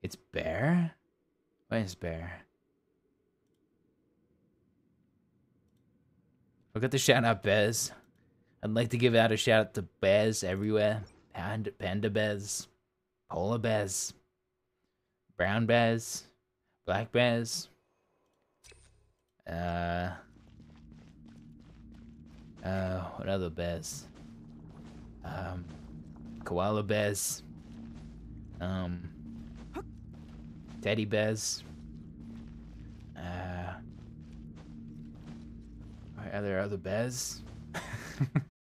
It's bear? What is bear? Look at the shout out Bez. I'd like to give out a shout out to bears everywhere. Panda bears, polar bears, brown bears, black bears. What other bears? Koala bears. Teddy bears. Are there other bears?